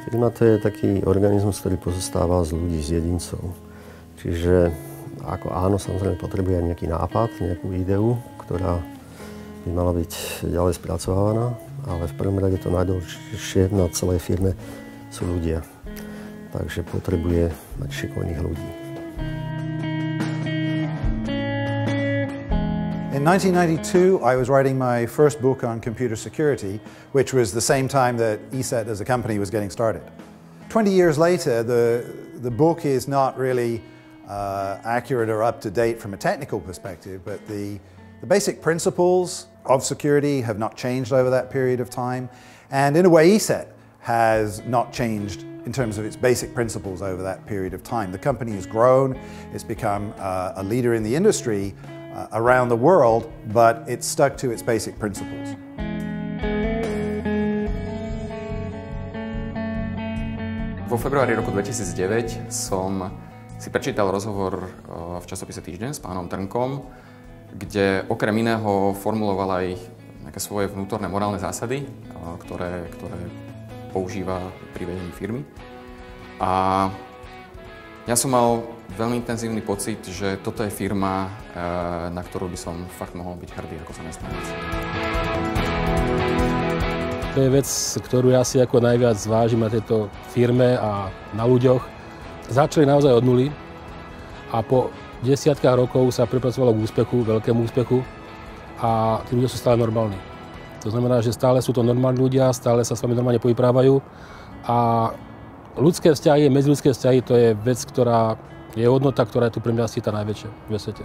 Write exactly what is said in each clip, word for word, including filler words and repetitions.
Firma to je taký organizmus, ktorý pozostáva z ľudí, z jedincov. Čiže ako áno, samozrejme potrebuje nejaký nápad, nejakú ideu, ktorá by mala byť ďalej spracovaná, ale v prvom rade to najdôležitejšie na celej firme sú ľudia. Takže potrebuje mať šikovných ľudí. In nineteen ninety-two, I was writing my first book on computer security, which was the same time that E S E T as a company was getting started. Twenty years later, the, the book is not really uh, accurate or up to date from a technical perspective, but the, the basic principles of security have not changed over that period of time. And in a way, E S E T has not changed in terms of its basic principles over that period of time. The company has grown, it's become uh, a leader in the industry uh, around the world, but it's stuck to its basic principles. Vo februári roku dvetisícdeväť som si prečítal rozhovor v časopise Týždeň s pánom Trnkom, kde okrem iného formuloval aj nejaké svoje vnútorné morálne zásady, ktoré, ktoré používa pri vedení firmy. A ja som mal veľmi intenzívny pocit, že toto je firma, na ktorú by som fakt mohol byť hrdý ako zamestnanec. To je vec, ktorú ja si ako najviac vážim na tejto firme a na ľuďoch. Začali naozaj od nuly a po desiatkách rokov sa pripracovalo k úspechu, veľkému úspechu a tí ľudia sú stále normálni. To znamená, že stále sú to normálni ľudia, stále sa s vami normálne povyprávajú a ľudské vzťahy, medziľudské vzťahy, to je vec, ktorá je hodnota, ktorá je tu pre mňa asi tá najväčšia v ESETe.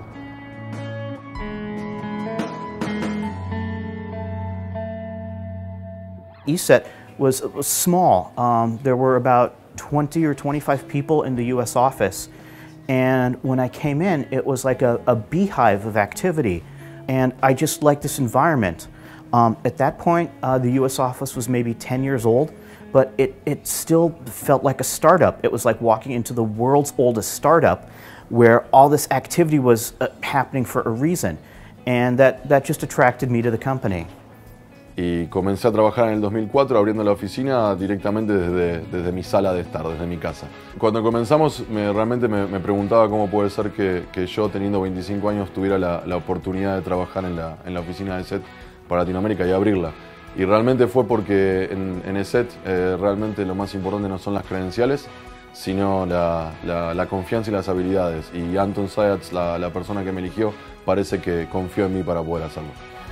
E S E T was, was small. Um, there were about twenty or twenty-five people in the U S office. And when I came in, it was like a, a beehive of activity. And I just liked this environment. Um, at that point, uh, the U S office was maybe ten years old, but it, it still felt like a startup. It was like walking into the world's oldest startup where all this activity was uh, happening for a reason. And that, that just attracted me to the company. Y comencé a trabajar en el dos mil cuatro abriendo la oficina directamente desde, desde mi sala de estar, desde mi casa. Cuando comenzamos me, realmente me, me preguntaba cómo puede ser que, que yo teniendo veinticinco años tuviera la, la oportunidad de trabajar en la, en la oficina de ESET para Latinoamérica y abrirla. Y realmente fue porque en, en ESET eh, realmente lo más importante no son las credenciales, sino la, la, la confianza y las habilidades. Y Anton Sayats, la, la persona que me eligió, parece que confió en mí para poder hacerlo.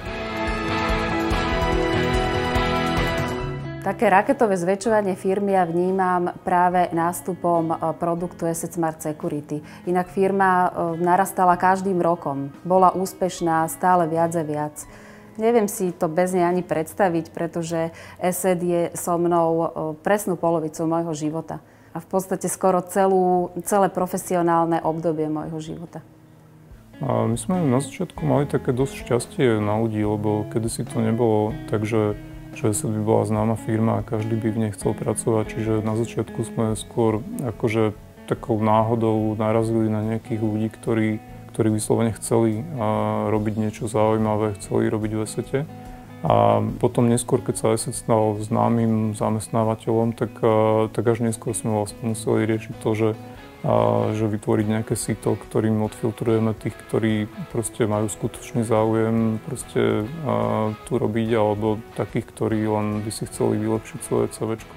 Také raketové zväčšovanie firmy ja vnímam práve nástupom produktu ESET Smart Security. Inak firma narastala každým rokom. Bola úspešná stále viac a viac. Neviem si to bez nej ani predstaviť, pretože ESET je so mnou presnú polovicu môjho života. A v podstate skoro celú, celé profesionálne obdobie môjho života. A my sme na začiatku mali také dosť šťastie na ľudí, lebo kedysi to nebolo tak, že že ESET by bola známa firma a každý by v nej chcel pracovať, čiže na začiatku sme skôr akože takou náhodou narazili na nejakých ľudí, ktorí, ktorí vyslovene chceli a, robiť niečo zaujímavé, chceli robiť v ESETe. A potom neskôr, keď sa ESET stal známym zamestnávateľom, tak, a, tak až neskôr sme vlastne museli riešiť to, že a že vytvoriť nejaké síto, ktorým odfiltrujeme tých, ktorí proste majú skutočný záujem proste a, tu robiť, alebo takých, ktorí len by si chceli vylepšiť svoje CVčko.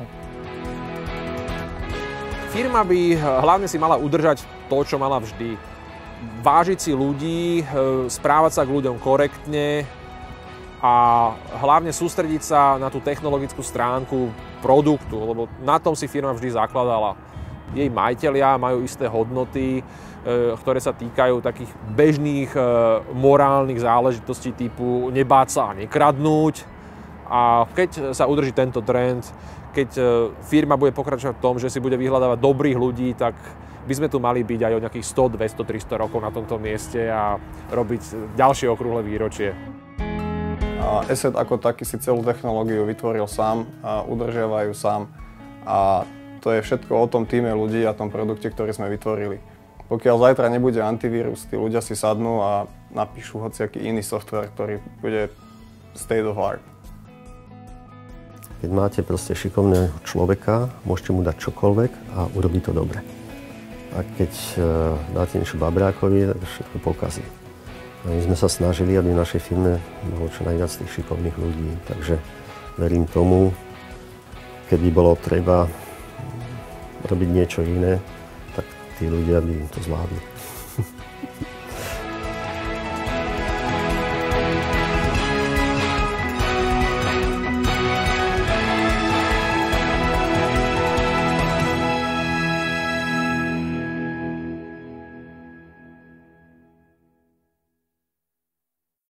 Firma by hlavne si mala udržať to, čo mala vždy. Vážiť si ľudí, správať sa k ľuďom korektne a hlavne sústrediť sa na tú technologickú stránku produktu, lebo na tom si firma vždy zakladala. Jej majitelia majú isté hodnoty, ktoré sa týkajú takých bežných morálnych záležitostí typu nebáť sa a nekradnúť. A keď sa udrží tento trend, keď firma bude pokračovať v tom, že si bude vyhľadávať dobrých ľudí, tak by sme tu mali byť aj o nejakých sto, dvesto, tristo rokov na tomto mieste a robiť ďalšie okrúhle výročie. ESET ako taký si celú technológiu vytvoril sám, udržiava ju sám a to je všetko o tom týme ľudí a tom produkte, ktorý sme vytvorili. Pokiaľ zajtra nebude antivírus, tí ľudia si sadnú a napíšu hociaký iný software, ktorý bude state of art. Keď máte proste šikovného človeka, môžete mu dať čokoľvek a urobí to dobre. A keď dáte niečo babrákovi, tak všetko pokazí. A my sme sa snažili, aby v našej firme bolo čo najviac tých šikovných ľudí. Takže verím tomu, keď by bolo treba robiť niečo iné, tak tí ľudia by to zvládli.